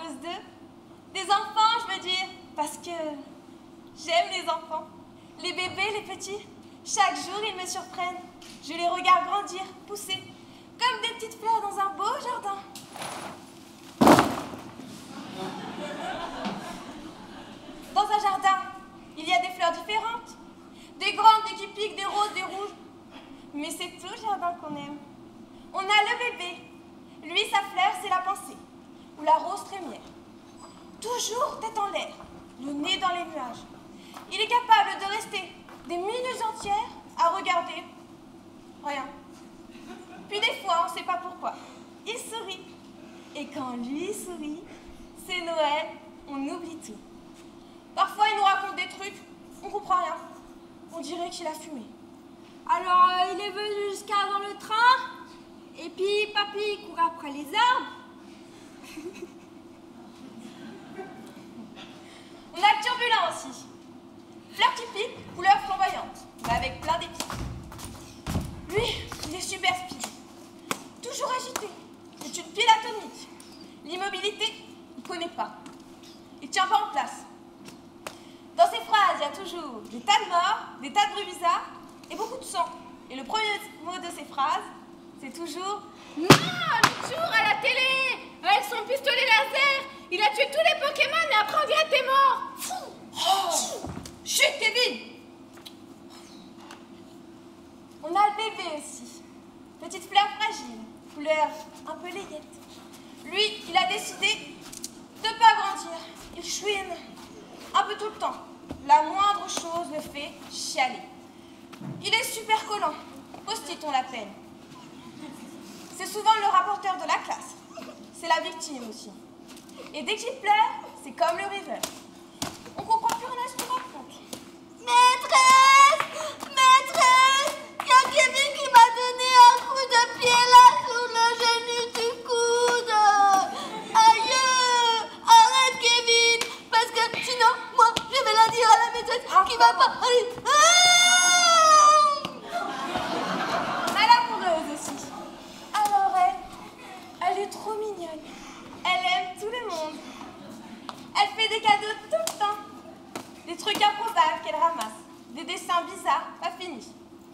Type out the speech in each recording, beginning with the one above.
amoureuse d'eux. Des enfants, je veux dire, parce que j'aime les enfants. Les bébés, les petits, chaque jour ils me surprennent. Je les regarde grandir, pousser, comme des petites fleurs dans un beau jardin. Dans un jardin, il y a des fleurs différentes. Des grandes, des qui piquent, des roses, des rouges. Mais c'est tout le jardin qu'on aime. On a le bébé. Lui, sa fleur, c'est la pensée. Ou la rose trémière. Toujours tête en l'air, le nez dans les nuages. Il est capable de rester des minutes entières à regarder rien. Puis des fois, on ne sait pas pourquoi, il sourit. Et quand lui sourit, c'est Noël, on oublie tout. Parfois, il nous raconte des trucs, on comprend rien. On dirait qu'il a fumé. Alors, il est venu jusqu'à dans le train, et puis papy court après les arbres. On a le turbulent aussi. Fleur typique, couleur flamboyante, mais avec plein d'épis. Lui, il est super speed. Toujours agité. C'est une pile atomique. L'immobilité, il ne connaît pas. Il ne tient pas en place. Dans ses phrases, il y a toujours des tas de morts, des tas de bruits bizarres et beaucoup de sang. Et le premier mot de ses phrases, c'est toujours « Non, l'autre jour à la télé, avec son pistolet laser, il a tué tous les Pokémon et après on dirait t'es mort. » Oh, chut, Kevin! On a le bébé aussi. Petite fleur fragile, couleur un peu layette. Lui, il a décidé de ne pas grandir. Il chouine un peu tout le temps. La moindre chose le fait chialer. Il est super collant. Post-it, on l'appelle. C'est souvent le rapporteur de la classe. C'est la victime aussi. Et dès qu'il pleure, c'est comme le rêveur. On comprend plus rien à ce qu'il raconte. Maîtresse! Maîtresse! Il y a Kevin qui m'a donné un coup de pied là sous le genou du coude! Aïe! Arrête, Kevin! Parce que sinon, moi, je vais la dire à la maîtresse qui va pas... Allez! À l'amoureuse aussi. Alors elle est trop mignonne. Elle aime tout le monde. Elle fait des cadeaux tout le temps. Des trucs improbables qu'elle ramasse. Des dessins bizarres, pas finis.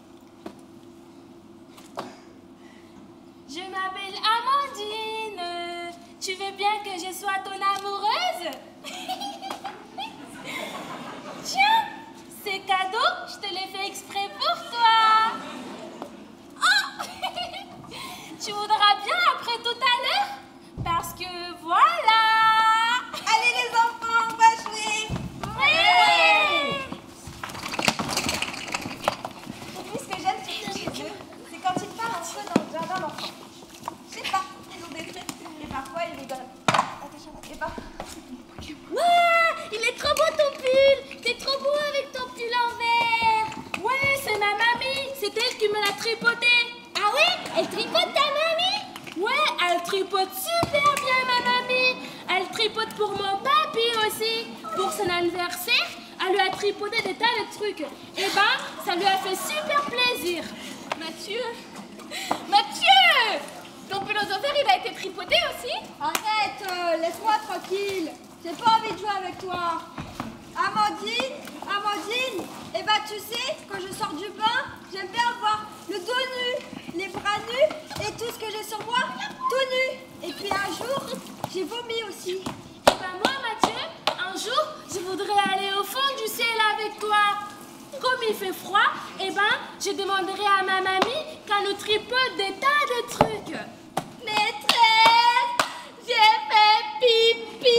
Je m'appelle Amandine. Tu veux bien que je sois ton amoureuse? Tiens, ces cadeaux, je te les fais exprès pour toi. Oh! Tu voudras bien après tout à l'heure? Parce que voilà. Allez les enfants, on va jouer. Ouais. Et puis ce que j'aime surtout chez eux, c'est quand ils parlent un peu dans le jardin d'enfants. Je sais pas, ils ont des trucs. Et parfois ils rigolent. Et pas. Ouais, il est trop beau ton pull. T'es trop beau avec ton pull en vert. Ouais, c'est ma mamie. C'est elle qui me l'a tripoté. Ah oui? Elle tripote ta mamie? Ouais, elle tripote super bien ma mamie. Elle tripote pour mon papy aussi. Pour son anniversaire, elle lui a tripoté des tas de trucs. Et ben, ça lui a fait super plaisir. Mathieu? Ton pull aux ovaires, il a été tripoté aussi? Arrête, laisse-moi tranquille. J'ai pas envie de jouer avec toi. Amandine, eh ben tu sais, quand je sors du bain, j'aime bien avoir le dos nu, les bras nus et tout ce que j'ai sur moi, tout nu. Et puis un jour, j'ai vomi aussi. Et ben moi, Mathieu, un jour, je voudrais aller au fond du ciel avec toi. Comme il fait froid, eh ben, je demanderai à ma mamie qu'elle nous tripote des tas de trucs. Maîtresse, j'ai fait pipi.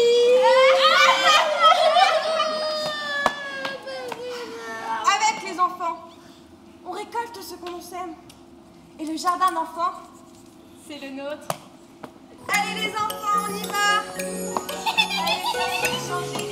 Avec les enfants, on récolte ce qu'on sème. Et le jardin d'enfants, c'est le nôtre. Allez les enfants, on y va. Allez, ça va changer.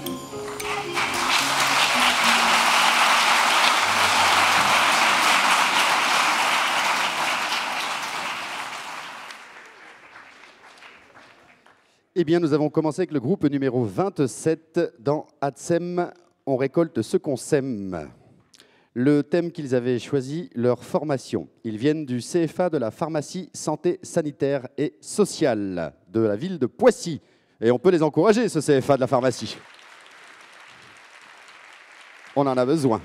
Eh bien, nous avons commencé avec le groupe numéro 27 dans ADSEM. On récolte ce qu'on sème. Le thème qu'ils avaient choisi, leur formation. Ils viennent du CFA de la pharmacie santé sanitaire et sociale de la ville de Poissy. Et on peut les encourager, ce CFA de la pharmacie. On en a besoin.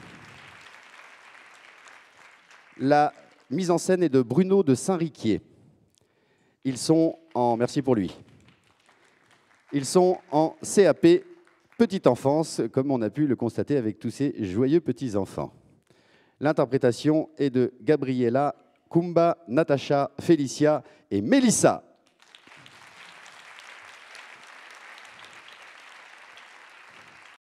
La mise en scène est de Bruno de Saint-Riquier. Ils sont en... Merci pour lui. Ils sont en CAP Petite Enfance, comme on a pu le constater avec tous ces joyeux petits-enfants. L'interprétation est de Gabriela, Kumba, Natacha, Félicia et Mélissa.